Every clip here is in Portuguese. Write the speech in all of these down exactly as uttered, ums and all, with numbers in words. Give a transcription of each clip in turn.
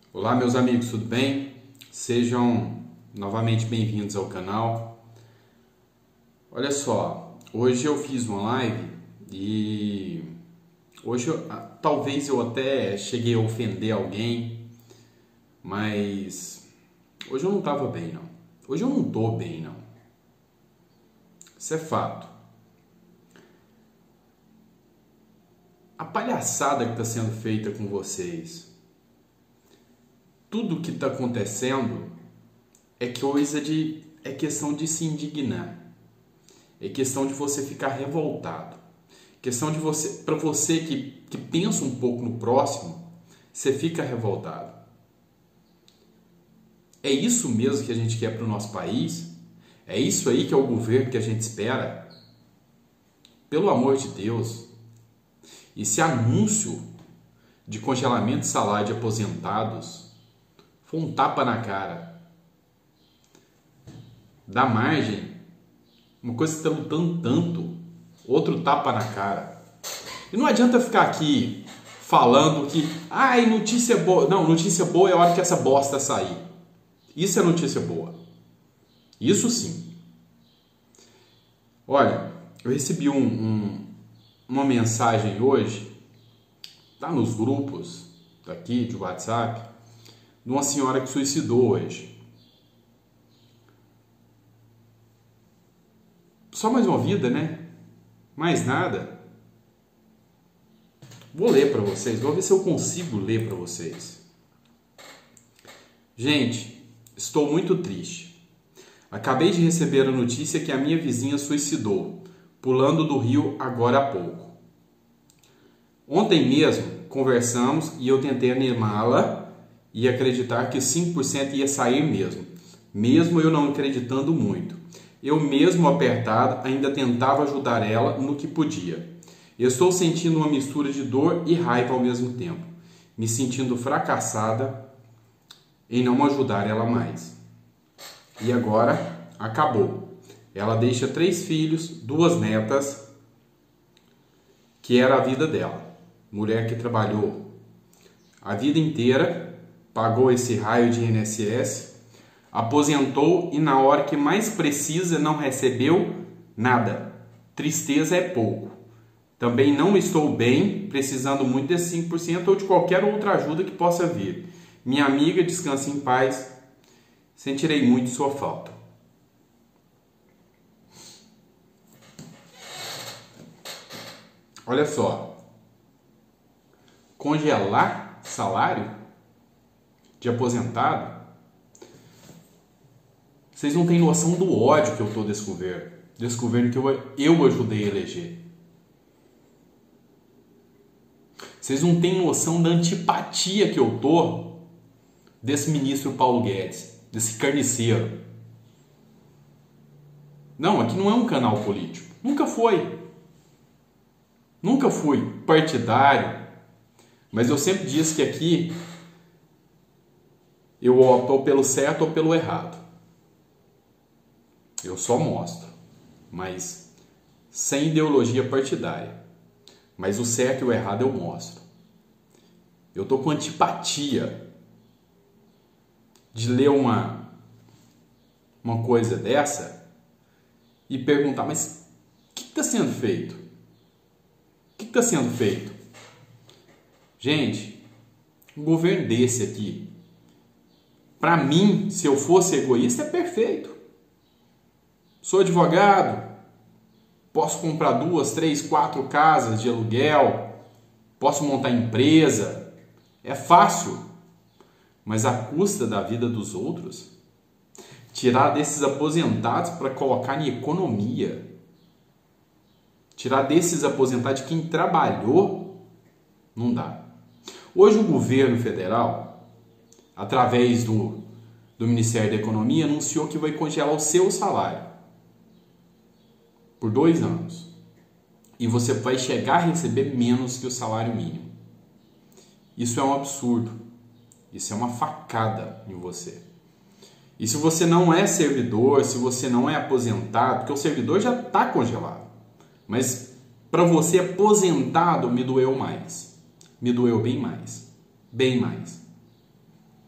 Olá meus amigos, tudo bem? Sejam novamente bem-vindos ao canal. Olha só, hoje eu fiz uma live e hoje eu, talvez eu até cheguei a ofender alguém, mas hoje eu não estava bem não. Hoje eu não estou bem não. Isso é fato. A palhaçada que está sendo feita com vocês, tudo que está acontecendo é coisa de, é questão de se indignar, é questão de você ficar revoltado, questão de você, para você que, que pensa um pouco no próximo, você fica revoltado. É isso mesmo que a gente quer para o nosso país? É isso aí que é o governo que a gente espera? Pelo amor de Deus! Esse anúncio de congelamento de salário de aposentados foi um tapa na cara. Dá margem, uma coisa que está lutando tanto, outro tapa na cara. E não adianta ficar aqui falando que, ai, notícia boa. Não, notícia boa é a hora que essa bosta sair. Isso é notícia boa. Isso sim. Olha, eu recebi um, um, uma mensagem hoje, tá nos grupos daqui de WhatsApp, de uma senhora que suicidou hoje. Só mais uma vida, né? Mais nada. Vou ler para vocês, vou ver se eu consigo ler para vocês. Gente, estou muito triste. Acabei de receber a notícia que a minha vizinha suicidou, pulando do rio agora há pouco. Ontem mesmo conversamos e eu tentei animá-la e acreditar que cinco por cento ia sair mesmo, mesmo eu não acreditando muito. Eu mesmo apertado ainda tentava ajudar ela no que podia. Eu estou sentindo uma mistura de dor e raiva ao mesmo tempo, me sentindo fracassada em não ajudar ela mais. E agora acabou. Ela deixa três filhos, duas netas, que era a vida dela. Mulher que trabalhou a vida inteira, pagou esse raio de I N S S, aposentou e na hora que mais precisa não recebeu nada. Tristeza é pouco. Também não estou bem, precisando muito desse cinco por cento ou de qualquer outra ajuda que possa vir. Minha amiga, descanse em paz. Sentirei muito sua falta. Olha só. Congelar salário de aposentado? Vocês não têm noção do ódio que eu tô desse governo. Desse governo que eu, eu ajudei a eleger. Vocês não têm noção da antipatia que eu tô desse ministro Paulo Guedes, desse carniceiro. Não, aqui não é um canal político. Nunca foi. Nunca fui partidário. Mas eu sempre disse que aqui eu opto pelo certo ou pelo errado. Eu só mostro, mas sem ideologia partidária. Mas o certo e o errado eu mostro. Eu tô com antipatia de ler uma, uma coisa dessa e perguntar, mas o que está sendo feito? O que está sendo feito? Gente, um governo desse aqui, para mim, se eu fosse egoísta, é perfeito. Sou advogado, posso comprar duas, três, quatro casas de aluguel, posso montar empresa, é fácil, mas à custa da vida dos outros, tirar desses aposentados para colocar em economia, tirar desses aposentados de quem trabalhou, não dá. Hoje o governo federal, através do, do Ministério da Economia, anunciou que vai congelar o seu salário por dois anos. E você vai chegar a receber menos que o salário mínimo. Isso é um absurdo. Isso é uma facada em você. E se você não é servidor, se você não é aposentado, porque o servidor já está congelado. Mas para você aposentado, me doeu mais. Me doeu bem mais. Bem mais.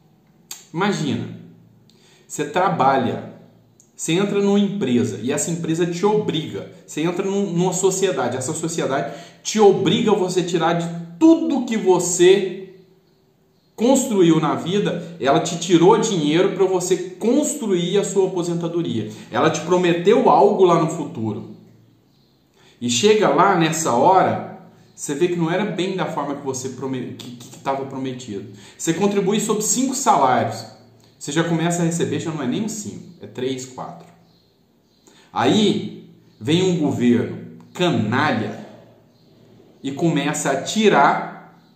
Imagina, você trabalha, você entra numa empresa e essa empresa te obriga, você entra num, numa sociedade, essa sociedade te obriga a você tirar de tudo que você construiu na vida, ela te tirou dinheiro para você construir a sua aposentadoria. Ela te prometeu algo lá no futuro. E chega lá nessa hora, você vê que não era bem da forma que você estava prometido. Você contribui sobre cinco salários. Você já começa a receber, já não é nem um cinco, é três, quatro. Aí vem um governo canalha e começa a tirar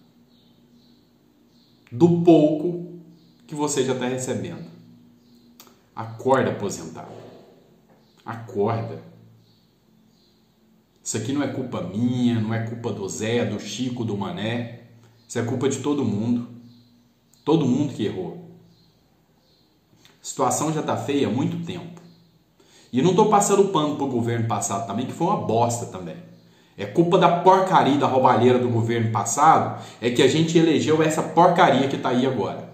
do pouco que você já está recebendo. Acorda, aposentado. Acorda. Isso aqui não é culpa minha, não é culpa do Zé, do Chico, do Mané. Isso é culpa de todo mundo. Todo mundo que errou. A situação já está feia há muito tempo. E não estou passando pano para o governo passado também, que foi uma bosta também. É culpa da porcaria, da roubalheira do governo passado, é que a gente elegeu essa porcaria que está aí agora.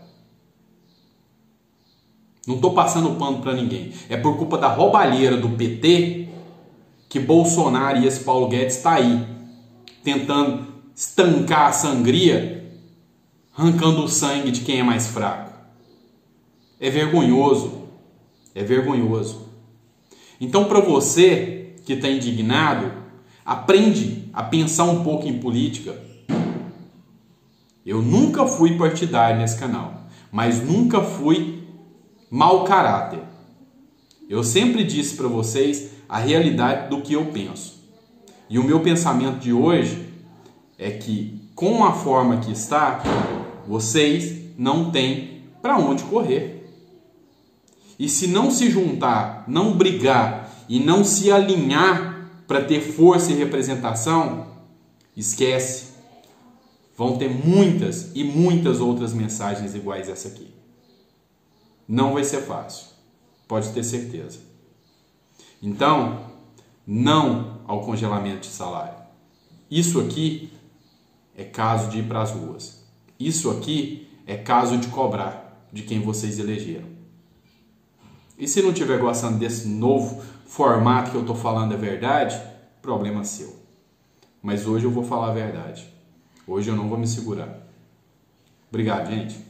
Não estou passando pano para ninguém. É por culpa da roubalheira do P T que Bolsonaro e esse Paulo Guedes está aí, tentando estancar a sangria, arrancando o sangue de quem é mais fraco. É vergonhoso. É vergonhoso. Então, para você que está indignado, aprende a pensar um pouco em política. Eu nunca fui partidário nesse canal, mas nunca fui mau caráter. Eu sempre disse para vocês a realidade do que eu penso. E o meu pensamento de hoje é que, com a forma que está, vocês não têm para onde correr. E se não se juntar, não brigar e não se alinhar para ter força e representação, esquece. Vão ter muitas e muitas outras mensagens iguais a essa aqui. Não vai ser fácil. Pode ter certeza. Então, não ao congelamento de salário. Isso aqui é caso de ir para as ruas. Isso aqui é caso de cobrar de quem vocês elegeram. E se não estiver gostando desse novo formato que eu estou falando é verdade, problema seu. Mas hoje eu vou falar a verdade. Hoje eu não vou me segurar. Obrigado, gente.